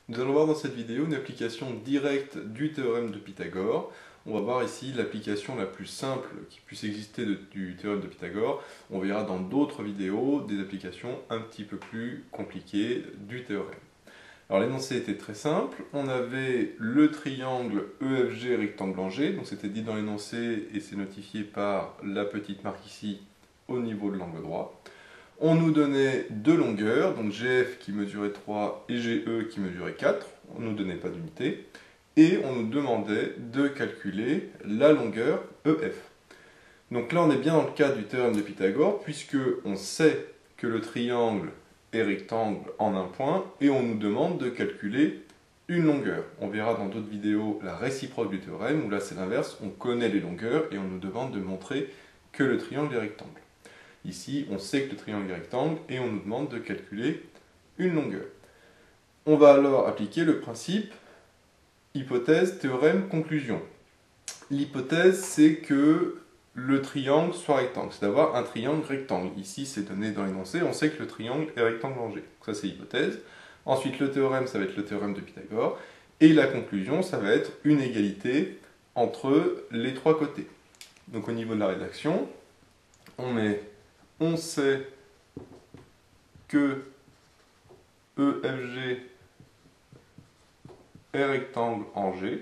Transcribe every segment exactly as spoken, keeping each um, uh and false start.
Nous allons voir dans cette vidéo une application directe du théorème de Pythagore. On va voir ici l'application la plus simple qui puisse exister de, du théorème de Pythagore. On verra dans d'autres vidéos des applications un petit peu plus compliquées du théorème. Alors l'énoncé était très simple. On avait le triangle E F G rectangle en G, donc c'était dit dans l'énoncé et c'est notifié par la petite marque ici au niveau de l'angle droit. On nous donnait deux longueurs, donc G F qui mesurait trois et G E qui mesurait quatre, on ne nous donnait pas d'unité, et on nous demandait de calculer la longueur E F. Donc là on est bien dans le cas du théorème de Pythagore, puisque on sait que le triangle est rectangle en un point, et on nous demande de calculer une longueur. On verra dans d'autres vidéos la réciproque du théorème, où là c'est l'inverse, on connaît les longueurs, et on nous demande de montrer que le triangle est rectangle. Ici, on sait que le triangle est rectangle et on nous demande de calculer une longueur. On va alors appliquer le principe hypothèse, théorème, conclusion. L'hypothèse, c'est que le triangle soit rectangle, c'est d'avoir un triangle rectangle. Ici, c'est donné dans l'énoncé, on sait que le triangle est rectangle en G. Donc ça, c'est l'hypothèse. Ensuite, le théorème, ça va être le théorème de Pythagore. Et la conclusion, ça va être une égalité entre les trois côtés. Donc au niveau de la rédaction, on met... On sait que E F G est rectangle en G.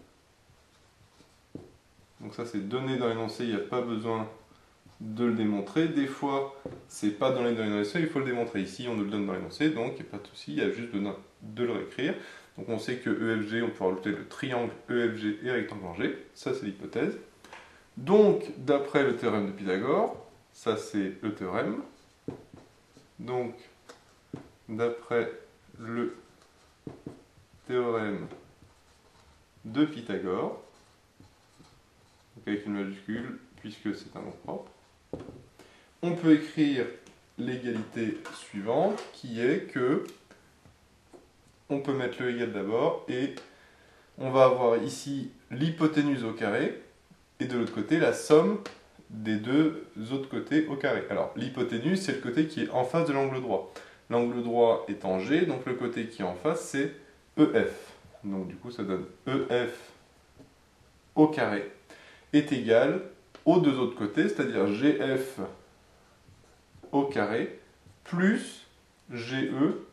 Donc ça c'est donné dans l'énoncé, il n'y a pas besoin de le démontrer. Des fois, c'est pas donné dans l'énoncé, il faut le démontrer. Ici, on nous le donne dans l'énoncé, donc il n'y a pas de souci, il y a juste besoin de le réécrire. Donc on sait que E F G, on peut rajouter le triangle E F G est rectangle en G. Ça c'est l'hypothèse. Donc, d'après le théorème de Pythagore, ça c'est le théorème. Donc, d'après le théorème de Pythagore, donc avec une majuscule, puisque c'est un nom propre, on peut écrire l'égalité suivante, qui est que on peut mettre le égal d'abord, et on va avoir ici l'hypoténuse au carré, et de l'autre côté la somme des deux autres côtés au carré. Alors, l'hypoténuse, c'est le côté qui est en face de l'angle droit. L'angle droit est en G, donc le côté qui est en face, c'est E F. Donc, du coup, ça donne E F au carré est égal aux deux autres côtés, c'est-à-dire G F au carré plus G E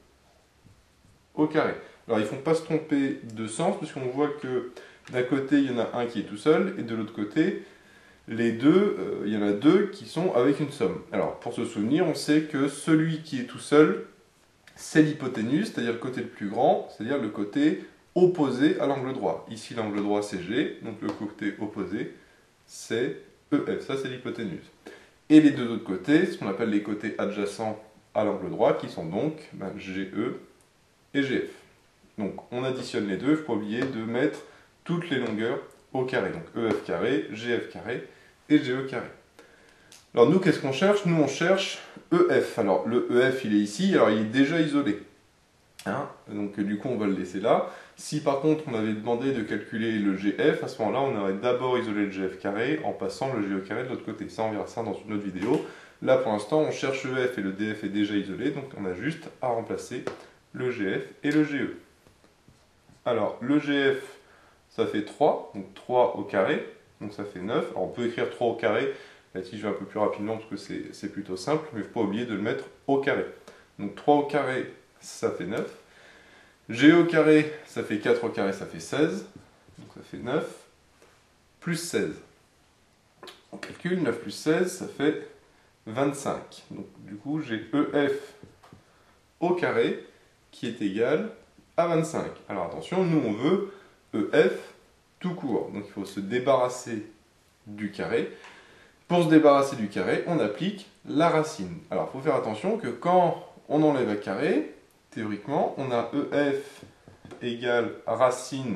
au carré. Alors, il ne faut pas se tromper de sens, puisqu'on voit que d'un côté, il y en a un qui est tout seul, et de l'autre côté, les deux, euh, il y en a deux qui sont avec une somme. Alors, pour se souvenir, on sait que celui qui est tout seul, c'est l'hypoténuse, c'est-à-dire le côté le plus grand, c'est-à-dire le côté opposé à l'angle droit. Ici, l'angle droit, c'est G, donc le côté opposé, c'est E F. Ça, c'est l'hypoténuse. Et les deux autres côtés, ce qu'on appelle les côtés adjacents à l'angle droit, qui sont donc ben, G E et G F. Donc, on additionne les deux, il ne faut pas oublier de mettre toutes les longueurs au carré. Donc E F carré, G F carré et G E carré. Alors nous, qu'est-ce qu'on cherche? Nous, on cherche E F. Alors le E F, il est ici, alors il est déjà isolé. Hein, donc du coup, on va le laisser là. Si par contre, on avait demandé de calculer le G F, à ce moment-là, on aurait d'abord isolé le G F carré en passant le G E carré de l'autre côté. Ça, on verra ça dans une autre vidéo. Là, pour l'instant, on cherche E F et le D F est déjà isolé, donc on a juste à remplacer le G F et le G E. Alors, le G F, ça fait trois, donc trois au carré, donc ça fait neuf. Alors on peut écrire trois au carré, là si je vais un peu plus rapidement parce que c'est plutôt simple, mais il ne faut pas oublier de le mettre au carré. Donc trois au carré, ça fait neuf. G E au carré, ça fait quatre au carré, ça fait seize. Donc ça fait neuf, plus seize. On calcule, neuf plus seize, ça fait vingt-cinq. Donc du coup, j'ai E F au carré qui est égal à vingt-cinq. Alors attention, nous on veut E F tout court. Donc il faut se débarrasser du carré. Pour se débarrasser du carré, on applique la racine. Alors il faut faire attention que quand on enlève un carré, théoriquement, on a E F égale racine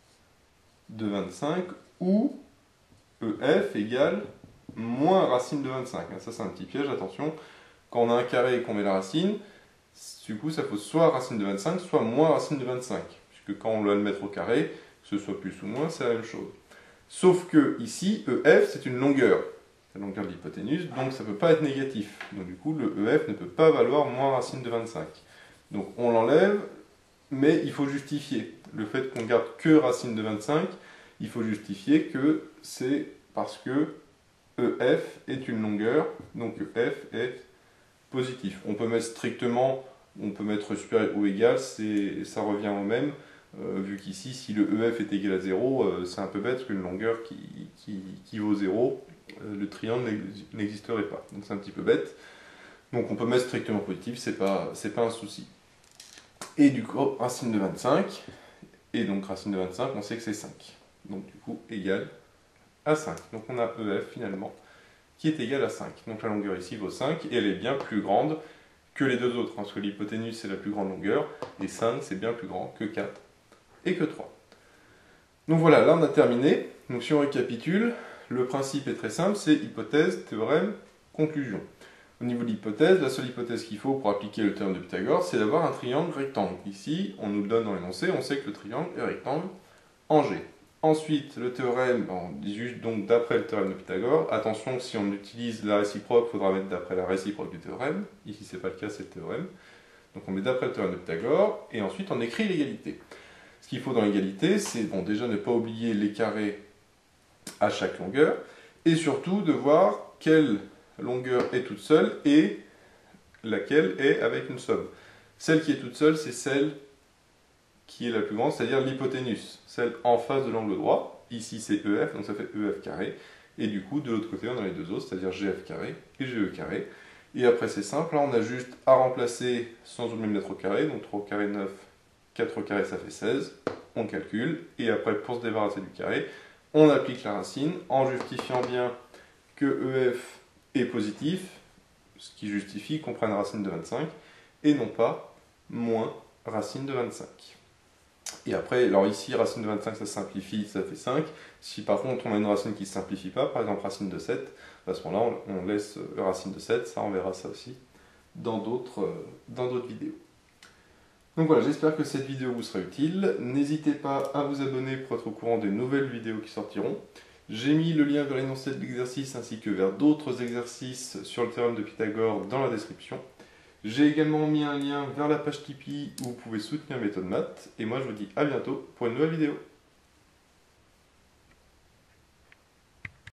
de vingt-cinq ou E F égale moins racine de vingt-cinq. Ça c'est un petit piège, attention. Quand on a un carré et qu'on met la racine, du coup ça faut soit racine de vingt-cinq, soit moins racine de vingt-cinq. Puisque quand on doit le mettre au carré, que ce soit plus ou moins, c'est la même chose. Sauf que ici, E F, c'est une longueur. La longueur de l'hypoténuse, donc ça ne peut pas être négatif. Donc du coup, le E F ne peut pas valoir moins racine de vingt-cinq. Donc on l'enlève, mais il faut justifier. Le fait qu'on garde que racine de vingt-cinq, il faut justifier que c'est parce que E F est une longueur, donc E F est positif. On peut mettre strictement, on peut mettre supérieur ou égal, ça revient au même, euh, vu qu'ici, si le E F est égal à zéro, euh, c'est un peu bête, parce qu'une longueur qui, qui, qui vaut zéro, euh, le triangle n'existerait pas. Donc c'est un petit peu bête. Donc on peut mettre strictement positif, c'est pas, c'est pas un souci. Et du coup, racine de vingt-cinq, et donc racine de vingt-cinq, on sait que c'est cinq. Donc du coup, égal à cinq. Donc on a E F finalement, qui est égal à cinq. Donc la longueur ici vaut cinq, et elle est bien plus grande que les deux autres, hein, parce que l'hypoténuse c'est la plus grande longueur, et cinq c'est bien plus grand que quatre et que trois. Donc voilà, là on a terminé. Donc si on récapitule, le principe est très simple, c'est hypothèse, théorème, conclusion. Au niveau de l'hypothèse, la seule hypothèse qu'il faut pour appliquer le théorème de Pythagore, c'est d'avoir un triangle rectangle. Ici, on nous le donne dans l'énoncé, on sait que le triangle est rectangle en G. Ensuite, le théorème, on dit juste donc d'après le théorème de Pythagore. Attention, si on utilise la réciproque, il faudra mettre d'après la réciproque du théorème. Ici, ce n'est pas le cas, c'est le théorème. Donc on met d'après le théorème de Pythagore, et ensuite on écrit l'égalité. Ce qu'il faut dans l'égalité, c'est bon, déjà ne pas oublier les carrés à chaque longueur, et surtout de voir quelle longueur est toute seule et laquelle est avec une somme. Celle qui est toute seule, c'est celle qui est la plus grande, c'est-à-dire l'hypoténuse, celle en face de l'angle droit. Ici c'est E F, donc ça fait E F carré. Et du coup, de l'autre côté, on a les deux autres, c'est-à-dire G F carré et G E carré. Et après c'est simple, là on a juste à remplacer sans oublier le mettre au carré, donc trois au carré neuf, quatre au carré ça fait seize. On calcule, et après pour se débarrasser du carré, on applique la racine en justifiant bien que E F est positif, ce qui justifie qu'on prenne racine de vingt-cinq, et non pas moins racine de vingt-cinq. Et après, alors ici, racine de vingt-cinq, ça simplifie, ça fait cinq. Si par contre on a une racine qui ne se simplifie pas, par exemple racine de sept, à ce moment-là, on laisse racine de sept, ça on verra ça aussi dans d'autres euh, dans d'autres vidéos. Donc voilà, j'espère que cette vidéo vous sera utile. N'hésitez pas à vous abonner pour être au courant des nouvelles vidéos qui sortiront. J'ai mis le lien vers l'énoncé de l'exercice ainsi que vers d'autres exercices sur le théorème de Pythagore dans la description. J'ai également mis un lien vers la page Tipeee où vous pouvez soutenir Méthode Maths. Et moi je vous dis à bientôt pour une nouvelle vidéo.